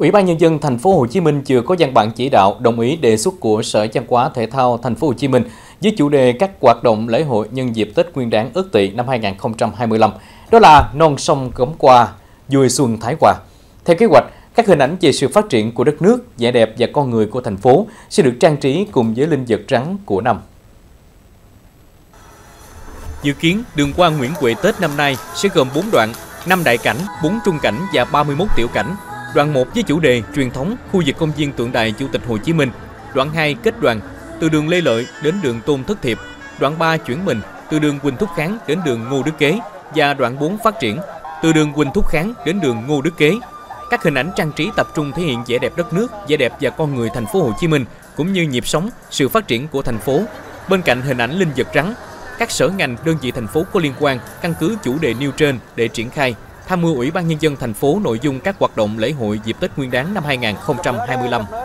Ủy ban Nhân dân Thành phố Hồ Chí Minh chưa có văn bản chỉ đạo đồng ý đề xuất của Sở Văn hóa Thể thao Thành phố Hồ Chí Minh với chủ đề các hoạt động lễ hội nhân dịp Tết Nguyên đán Ất Tỵ năm 2025. Đó là non sông Cẩm Qua, vui xuân Thái Hòa. Theo kế hoạch, các hình ảnh về sự phát triển của đất nước, vẻ đẹp và con người của thành phố sẽ được trang trí cùng với linh vật rắn của năm. Dự kiến, đường hoa Nguyễn Huệ Tết năm nay sẽ gồm 4 đoạn, 5 đại cảnh, 4 trung cảnh và 31 tiểu cảnh. Đoạn 1 với chủ đề truyền thống khu vực công viên tượng đài Chủ tịch Hồ Chí Minh. Đoạn 2 kết đoàn từ đường Lê Lợi đến đường Tôn Thất Thiệp. Đoạn 3 chuyển mình từ đường Huỳnh Thúc Kháng đến đường Ngô Đức Kế. Và đoạn 4 phát triển từ đường Huỳnh Thúc Kháng đến đường Ngô Đức Kế. Các hình ảnh trang trí tập trung thể hiện vẻ đẹp đất nước, vẻ đẹp và con người thành phố Hồ Chí Minh cũng như nhịp sống, sự phát triển của thành phố. Bên cạnh hình ảnh linh vật rắn, các sở ngành, đơn vị thành phố có liên quan căn cứ chủ đề nêu trên để triển khai, tham mưu Ủy ban Nhân dân thành phố nội dung các hoạt động lễ hội dịp Tết Nguyên đán năm 2025.